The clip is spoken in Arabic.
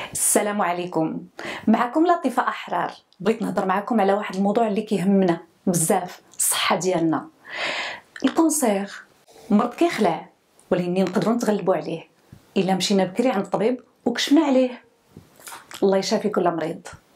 السلام عليكم. معكم لطيفة أحرار. بغيت نهضر معكم على واحد الموضوع اللي كيهمنا بزاف، الصحة ديالنا. الكونسير مرض كيخلع ولكن نقدروا نتغلبوا عليه الا مشينا بكري عند الطبيب وكشفنا عليه. الله يشافي كل مريض.